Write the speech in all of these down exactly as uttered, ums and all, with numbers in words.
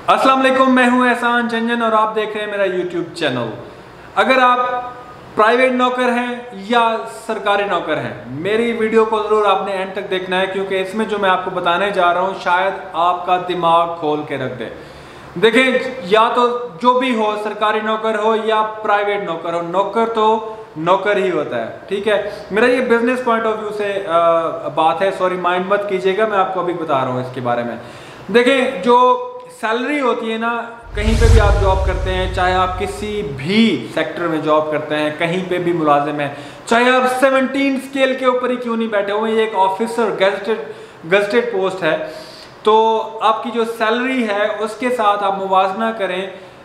अस्सलाम वालेकुम, मैं हूं एहसान चंजन और आप देख रहे हैं मेरा यूट्यूब चैनल। अगर आप प्राइवेट नौकर हैं या सरकारी नौकर हैं, मेरी वीडियो को ज़रूर आपने एंड तक देखना है, क्योंकि इसमें जो मैं आपको बताने जा रहा हूं शायद आपका दिमाग खोल के रख दे। देखें, या तो जो भी हो, सरकारी नौकर हो या प्राइवेट नौकर हो, नौकर तो नौकर ही होता है, ठीक है। मेरा ये बिजनेस पॉइंट ऑफ व्यू से आ, बात है, सॉरी माइंड मत कीजिएगा, मैं आपको अभी बता रहा हूँ इसके बारे में। देखें, जो सैलरी होती है ना, कहीं पे भी आप जॉब करते हैं, चाहे आप किसी भी सेक्टर में जॉब करते हैं, कहीं पे भी मुलाजिम हैं, चाहे आप सत्रह स्केल के ऊपर ही क्यों नहीं बैठे हुए, ये एक ऑफिसर गजटेड गजटेड पोस्ट है, तो आपकी जो सैलरी है उसके साथ आप मुवाजना करें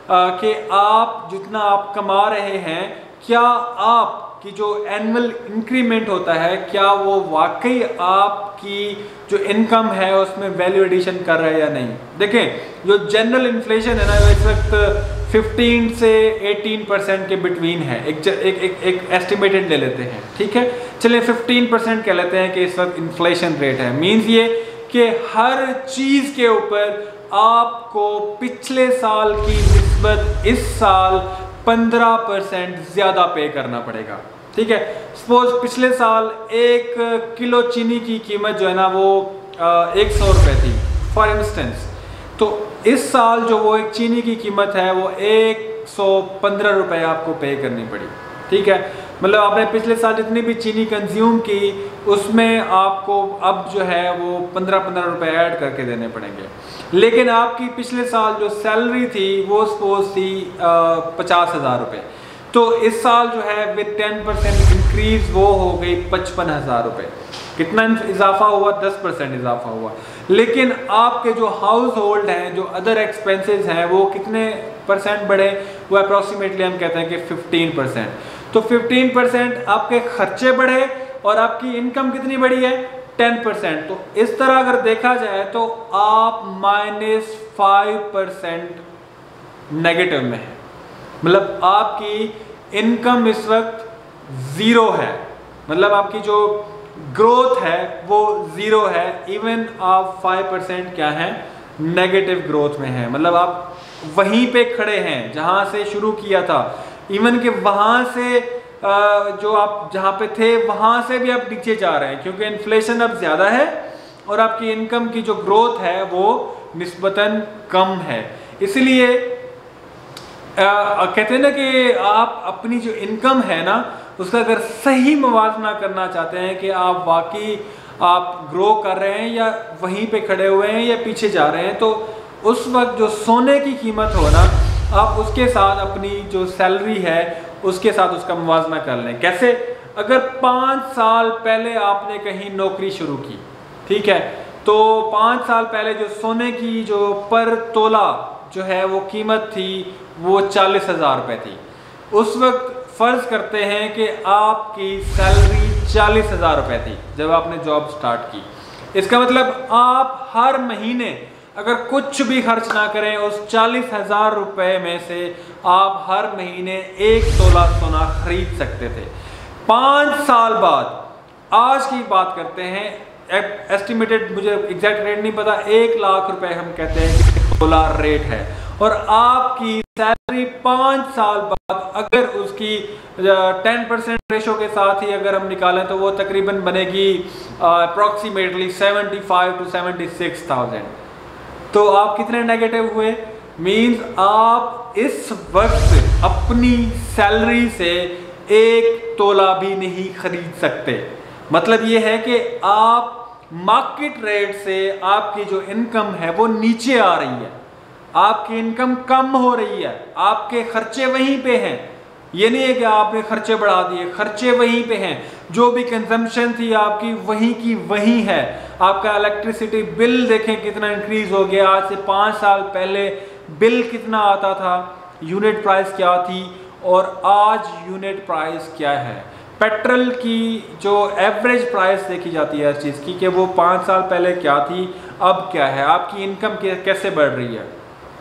कि आप जितना आप कमा रहे हैं, क्या आपकी जो एनुअल इंक्रीमेंट होता है, क्या वो वाकई आपकी जो इनकम है उसमें वैल्यू एडिशन कर रहा है या नहीं। देखें, जो जनरल इन्फ्लेशन है ना, वो इस वक्त पंद्रह से अठारह परसेंट के बिटवीन है। एक एक एक, एक एस्टिमेटेड ले लेते हैं, ठीक है, चलिए पंद्रह परसेंट कह लेते हैं कि इस वक्त इन्फ्लेशन रेट है। मीन्स ये कि हर चीज़ के ऊपर आपको पिछले साल की निस्बत इस साल पंद्रह परसेंट ज़्यादा पे करना पड़ेगा, ठीक है। सपोज पिछले साल एक किलो चीनी की कीमत जो है ना वो एक सौ रुपये थी फॉर इंस्टेंस, तो इस साल जो वो एक चीनी की कीमत है वो एक सौ पंद्रह रुपये आपको पे करनी पड़ी, ठीक है। मतलब आपने पिछले साल जितनी भी चीनी कंज्यूम की उसमें आपको अब जो है वो पंद्रह पंद्रह रुपये ऐड करके देने पड़ेंगे। लेकिन आपकी पिछले साल जो सैलरी थी वो सपोज थी पचास हज़ार रुपये, तो इस साल जो है विद टेन परसेंट इंक्रीज वो हो गई पचपन हज़ार रुपये। कितना इजाफा हुआ? दस परसेंट इजाफा हुआ। लेकिन आपके जो हाउस होल्ड हैं, जो अदर एक्सपेंसेस हैं, वो कितने परसेंट बढ़े? वो अप्रॉक्सीमेटली हम कहते हैं कि फिफ्टीन परसेंट। तो फिफ्टीन परसेंट आपके खर्चे बढ़े और आपकी इनकम कितनी बढ़ी है? Ten percent. तो इस तरह अगर देखा जाए तो आप माइनस फाइव परसेंट नेगेटिव में है। मतलब आपकी इनकम इस वक्त ज़ीरो है, मतलब आपकी जो ग्रोथ है वो ज़ीरो है। इवन आप फाइव परसेंट क्या है? नेगेटिव ग्रोथ में है। मतलब आप वहीं पे खड़े हैं जहां से शुरू किया था, इवन कि वहां से जो आप जहां पे थे वहां से भी आप नीचे जा रहे हैं, क्योंकि इन्फ्लेशन अब ज़्यादा है और आपकी इनकम की जो ग्रोथ है वो निस्बतन कम है। इसलिए कहते हैं ना कि आप अपनी जो इनकम है ना उसका अगर सही मुवाजना करना चाहते हैं कि आप वाकई आप ग्रो कर रहे हैं या वहीं पे खड़े हुए हैं या पीछे जा रहे हैं, तो उस वक्त जो सोने की कीमत हो ना, आप उसके साथ अपनी जो सैलरी है उसके साथ उसका मुवाजना कर लें। कैसे? अगर पाँच साल पहले आपने कहीं नौकरी शुरू की, ठीक है, तो पाँच साल पहले जो सोने की जो पर तोला जो है वो कीमत थी वो चालीस हज़ार रुपये थी। उस वक्त फ़र्ज़ करते हैं कि आपकी सैलरी चालीस हज़ार रुपये थी जब आपने जॉब स्टार्ट की। इसका मतलब आप हर महीने अगर कुछ भी खर्च ना करें, उस चालीस हज़ार रुपये में से आप हर महीने एक तोला सोना खरीद सकते थे। पाँच साल बाद आज की बात करते हैं, एस्टिमेटेड मुझे एग्जैक्ट रेट नहीं पता, एक लाख रुपए हम कहते हैं कि तोला रेट है, और आपकी सैलरी पाँच साल बाद अगर उसकी टेन परसेंट रेशो के साथ ही अगर हम निकालें तो वो तकरीबन बनेगी approximately seventy five to seventy six thousand. तो आप कितने नेगेटिव हुए? मीन्स आप इस वक्त अपनी सैलरी से एक तोला भी नहीं खरीद सकते। मतलब ये है कि आप मार्केट रेट से आपकी जो इनकम है वो नीचे आ रही है, आपकी इनकम कम हो रही है, आपके खर्चे वहीं पे हैं। ये नहीं है कि आपने खर्चे बढ़ा दिए, खर्चे वहीं पे हैं। जो भी कंजम्पशन थी आपकी वहीं की वहीं है। आपका इलेक्ट्रिसिटी बिल देखें कितना इंक्रीज हो गया। आज से पाँच साल पहले बिल कितना आता था, यूनिट प्राइस क्या थी, और आज यूनिट प्राइस क्या है। पेट्रोल की जो एवरेज प्राइस देखी जाती है हर चीज़ की कि वो पाँच साल पहले क्या थी, अब क्या है, आपकी इनकम कैसे बढ़ रही है।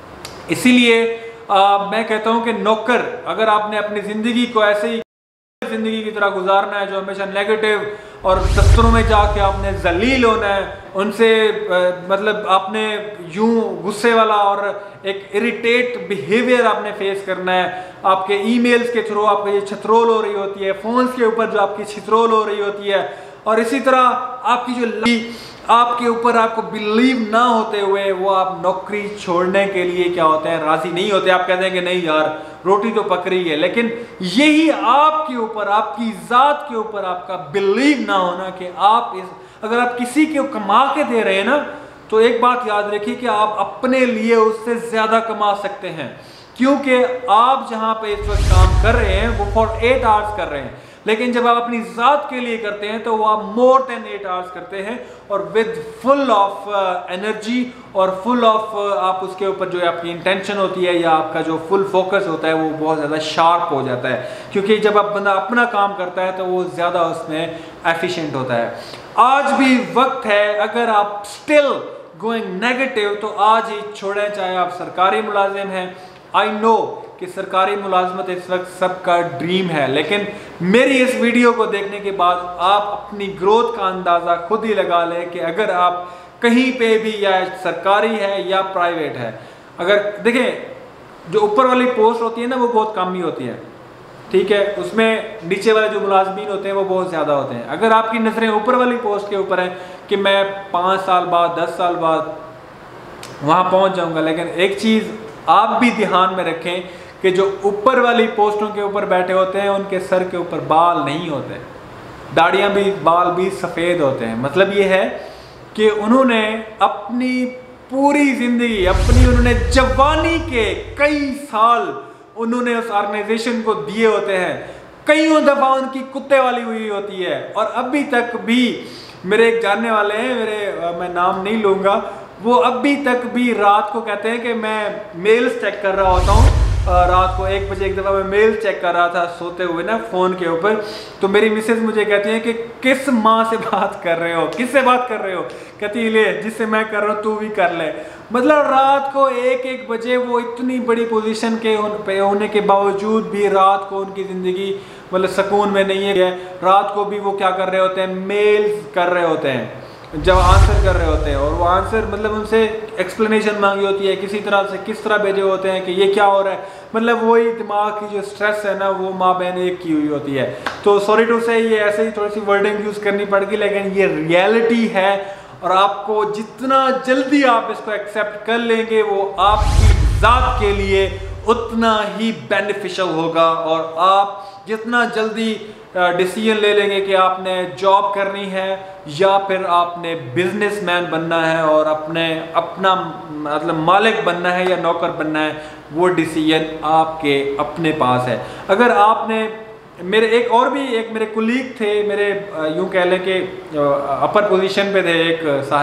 इसीलिए मैं कहता हूँ कि नौकर, अगर आपने अपनी ज़िंदगी को ऐसे ही ज़िंदगी की तरह गुजारना है जो हमेशा नेगेटिव और दफ्तरों में जाके आपने जलील होना है उनसे, मतलब आपने यूं गुस्से वाला और एक इरिटेट बिहेवियर आपने फेस करना है। आपके ईमेल्स के थ्रू आपकी ये छतरोल हो रही होती है, फोन्स के ऊपर जो आपकी छतरोल हो रही होती है, और इसी तरह आपकी जो आपके ऊपर आपको बिलीव ना होते हुए वो आप नौकरी छोड़ने के लिए क्या होते हैं, राजी नहीं होते। आप कहते हैं कि नहीं यार रोटी तो पक रही है, लेकिन यही आपके ऊपर, आपकी जात के ऊपर आपका बिलीव ना होना कि आप इस, अगर आप किसी को कमा के दे रहे हैं ना, तो एक बात याद रखिए कि आप अपने लिए उससे ज्यादा कमा सकते हैं, क्योंकि आप जहां पे इस वक्त काम कर रहे हैं वो फॉर एट आवर्स कर रहे हैं, लेकिन जब आप अपनी जात के लिए करते हैं तो वो आप मोर देन एट आवर्स करते हैं, और विद फुल ऑफ एनर्जी और फुल ऑफ uh, आप उसके ऊपर जो आपकी इंटेंशन होती है या आपका जो फुल फोकस होता है वो बहुत ज़्यादा शार्प हो जाता है, क्योंकि जब आप बंदा अपना काम करता है तो वो ज़्यादा उसमें एफिशिएंट होता है। आज भी वक्त है, अगर आप स्टिल गोइंग नेगेटिव तो आज ही छोड़ें, चाहे आप सरकारी मुलाजिम हैं। आई नो कि सरकारी मुलाजमत इस वक्त सबका ड्रीम है, लेकिन मेरी इस वीडियो को देखने के बाद आप अपनी ग्रोथ का अंदाज़ा खुद ही लगा लें कि अगर आप कहीं पे भी, या सरकारी है या प्राइवेट है, अगर देखें जो ऊपर वाली पोस्ट होती है ना वो बहुत कम ही होती है, ठीक है, उसमें नीचे वाले जो मुलाजमीन होते हैं वो बहुत ज़्यादा होते हैं। अगर आपकी नज़रें ऊपर वाली पोस्ट के ऊपर हैं कि मैं पाँच साल बाद दस साल बाद वहाँ पहुँच जाऊँगा, लेकिन एक चीज़ आप भी ध्यान में रखें कि जो ऊपर वाली पोस्टों के ऊपर बैठे होते हैं उनके सर के ऊपर बाल नहीं होते, दाढ़ियाँ भी, बाल भी सफ़ेद होते हैं। मतलब ये है कि उन्होंने अपनी पूरी ज़िंदगी, अपनी उन्होंने जवानी के कई साल उन्होंने उस ऑर्गेनाइजेशन को दिए होते हैं, कईयों दफ़ा उनकी कुत्ते वाली हुई होती है, और अभी तक भी मेरे एक जानने वाले हैं, मेरे मैं नाम नहीं लूँगा, वो अभी तक भी रात को कहते हैं कि मैं मेल्स चेक कर रहा होता हूँ, रात को एक बजे एक दफ़ा मैं मेल चेक कर रहा था सोते हुए ना फ़ोन के ऊपर, तो मेरी मिसेज मुझे कहती है कि किस माँ से बात कर रहे हो, किससे बात कर रहे हो, कहती ले जिससे मैं कर रहा हूँ तू भी कर ले। मतलब रात को एक एक बजे वो इतनी बड़ी पोजीशन के पे होने के बावजूद भी रात को उनकी ज़िंदगी मतलब सुकून में नहीं है, रात को भी वो क्या कर रहे होते हैं, मेल्स कर रहे होते हैं, जब आंसर कर रहे होते हैं, और वो आंसर मतलब उनसे एक्सप्लेनेशन मांगी होती है, किसी तरह से किस तरह भेजे होते हैं कि ये क्या हो रहा है, मतलब वही दिमाग की जो स्ट्रेस है ना वो माँ बहन एक की हुई होती है। तो सॉरी टू से ये ऐसे ही थोड़ी सी वर्डिंग यूज़ करनी पड़ेगी, लेकिन ये रियलिटी है, और आपको जितना जल्दी आप इसको एक्सेप्ट कर लेंगे वो आपकी ज़ात के लिए उतना ही बेनिफिशियल होगा, और आप जितना जल्दी डिसीजन ले लेंगे कि आपने जॉब करनी है या फिर आपने बिजनेसमैन बनना है और अपने अपना मतलब मालिक बनना है या नौकर बनना है, वो डिसीजन आपके अपने पास है। अगर आपने, मेरे एक और भी एक मेरे कुलीग थे, मेरे यूं कह लें कि अपर पोजीशन पे थे, एक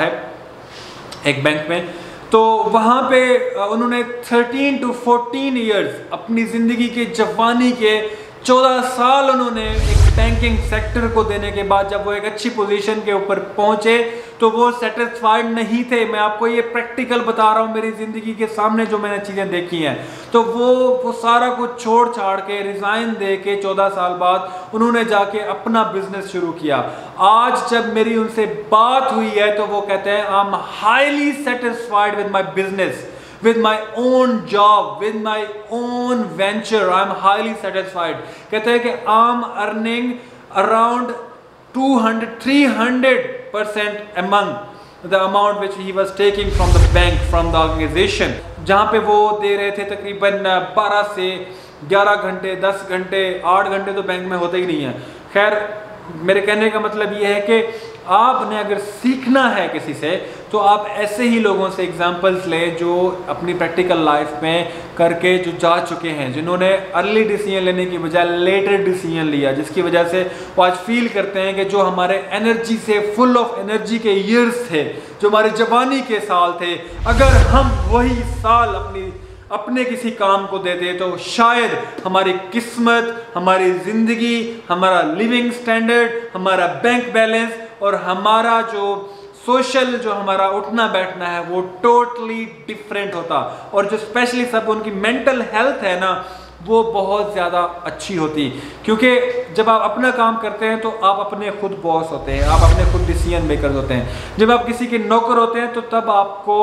साहब एक बैंक में, तो वहाँ पे उन्होंने थर्टीन टू फोर्टीन ईयर्स अपनी ज़िंदगी के जवानी के चौदह साल उन्होंने एक बैंकिंग सेक्टर को देने के बाद जब वो एक अच्छी पोजीशन के ऊपर पहुंचे तो वो सेटिस्फाइड नहीं थे। मैं आपको ये प्रैक्टिकल बता रहा हूँ, मेरी ज़िंदगी के सामने जो मैंने चीज़ें देखी हैं। तो वो वो सारा कुछ छोड़ छाड़ के, रिज़ाइन दे के चौदह साल बाद उन्होंने जाके अपना बिजनेस शुरू किया। आज जब मेरी उनसे बात हुई है तो वो कहते हैं I am highly satisfied with my business, with my own job, with my own venture, I am highly satisfied। कहते हैं कि I am earning around two hundred, three hundred percent among the amount which he was taking from the bank, from the organization, जहाँ पे वो दे रहे थे तकरीबन बारह से ग्यारह घंटे, दस घंटे, आठ घंटे तो बैंक में होते ही नहीं है। खैर मेरे कहने का मतलब ये है कि आपने अगर सीखना है किसी से तो आप ऐसे ही लोगों से एग्जांपल्स लें जो अपनी प्रैक्टिकल लाइफ में करके जो जा चुके हैं, जिन्होंने अर्ली डिसीजन लेने की बजाय लेटर डिसीजन लिया, जिसकी वजह से वो आज फील करते हैं कि जो हमारे एनर्जी से फुल ऑफ एनर्जी के ईयर्स थे, जो हमारे जवानी के साल थे, अगर हम वही साल अपनी अपने किसी काम को देते तो शायद हमारी किस्मत, हमारी ज़िंदगी, हमारा लिविंग स्टैंडर्ड, हमारा बैंक बैलेंस और हमारा जो सोशल जो हमारा उठना बैठना है वो टोटली डिफरेंट होता। और जो स्पेशली सब उनकी मेंटल हेल्थ है ना, वो बहुत ज़्यादा अच्छी होती, क्योंकि जब आप अपना काम करते हैं तो आप अपने खुद बॉस होते हैं, आप अपने खुद डिसीजन मेकर होते हैं। जब आप किसी के नौकर होते हैं तो तब आपको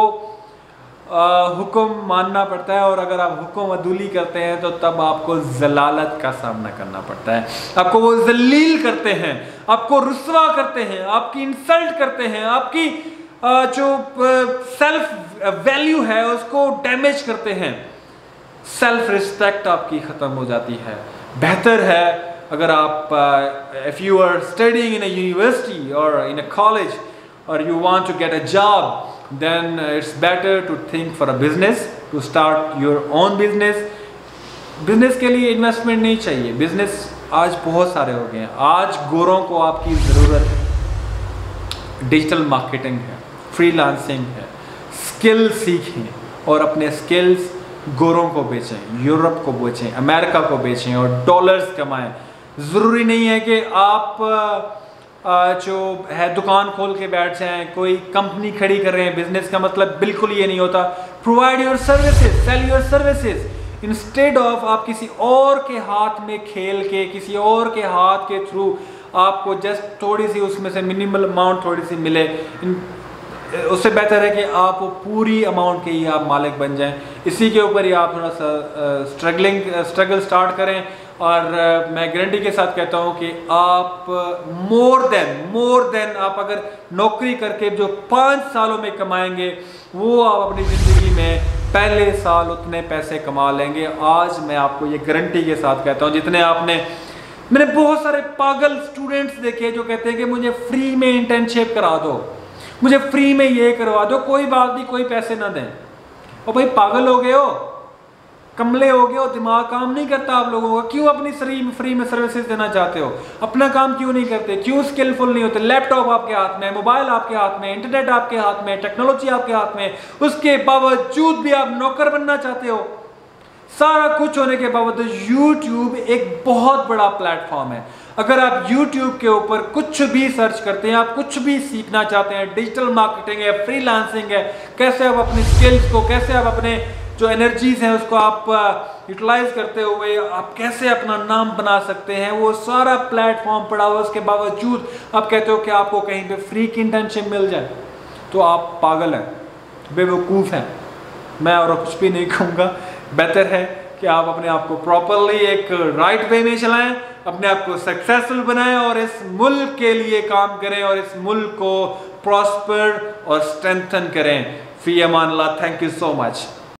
हुक्म मानना पड़ता है, और अगर आप हुक्म अदूली करते हैं तो तब आपको जलालत का सामना करना पड़ता है। आपको वो जलील करते हैं, आपको रुस्वा करते हैं, आपकी इंसल्ट करते हैं, आपकी जो सेल्फ वैल्यू है उसको डैमेज करते हैं, सेल्फ रिस्पेक्ट आपकी ख़त्म हो जाती है। बेहतर है अगर आप if you are studying in a university और इन अ कॉलेज और you want to get a job, then it's better to think for a business, to start your own business. Business के लिए इन्वेस्टमेंट नहीं चाहिए, business आज बहुत सारे हो गए हैं। आज गोरों को आपकी ज़रूरत है, डिजिटल मार्केटिंग है, फ्रीलांसिंग है, स्किल सीखें और अपने स्किल्स गोरों को बेचें, यूरोप को बेचें, अमेरिका को बेचें और डॉलर्स कमाएं। ज़रूरी नहीं है कि आप जो है दुकान खोल के बैठ जाएं, कोई कंपनी खड़ी कर रहे हैं। बिजनेस का मतलब बिल्कुल ये नहीं होता। Provide your services, sell your services instead of आप किसी और के हाथ में खेल के, किसी और के हाथ के थ्रू आपको जस्ट थोड़ी सी उसमें से मिनिमल अमाउंट थोड़ी सी मिले, उससे बेहतर है कि आप वो पूरी अमाउंट के ही आप मालिक बन जाएं। इसी के ऊपर ही आप थोड़ा सा स्ट्रगलिंग स्ट्रगल स्टार्ट करें, और uh, मैं गारंटी के साथ कहता हूँ कि आप मोर देन मोर देन आप अगर नौकरी करके जो पाँच सालों में कमाएंगे, वो आप अपनी ज़िंदगी में पहले साल उतने पैसे कमा लेंगे। आज मैं आपको ये गारंटी के साथ कहता हूँ। जितने आपने मैंने बहुत सारे पागल स्टूडेंट्स देखे जो कहते हैं कि मुझे फ्री में इंटर्नशिप करा दो, मुझे फ्री में ये करवा दो, कोई बात नहीं, कोई पैसे ना दें। और भाई पागल हो गए हो, कमले हो गए हो, दिमाग काम नहीं करता आप लोगों का। क्यों अपनी फ्री फ्री में सर्विसेज देना चाहते हो? अपना काम क्यों नहीं करते? क्यों स्किलफुल नहीं होते? लैपटॉप आपके हाथ में, मोबाइल आपके हाथ में, इंटरनेट आपके हाथ में, टेक्नोलॉजी आपके हाथ में, उसके बावजूद भी आप नौकर बनना चाहते हो। सारा कुछ होने के बावजूद यूट्यूब एक बहुत बड़ा प्लेटफॉर्म है। अगर आप यूट्यूब के ऊपर कुछ भी सर्च करते हैं, आप कुछ भी सीखना चाहते हैं, डिजिटल मार्केटिंग है, फ्रीलांसिंग है, कैसे आप अपने स्किल्स को, कैसे आप अपने जो एनर्जीज हैं उसको आप यूटिलाइज करते हुए आप कैसे अपना नाम बना सकते हैं, वो सारा प्लेटफॉर्म पड़ा हुआ। उसके बावजूद आप कहते हो कि आपको कहीं पे फ्री की इंटर्नशिप मिल जाए, तो आप पागल हैं, बेवकूफ़ हैं। मैं और कुछ भी नहीं कहूँगा। बेहतर है कि आप अपने आप को प्रॉपरली एक राइट वे में चलाएं, अपने आप को सक्सेसफुल बनाएं और इस मुल्क के लिए काम करें और इस मुल्क को प्रॉस्पर और स्ट्रेंथन करें। फी अमान अल्लाह। Thank you so much.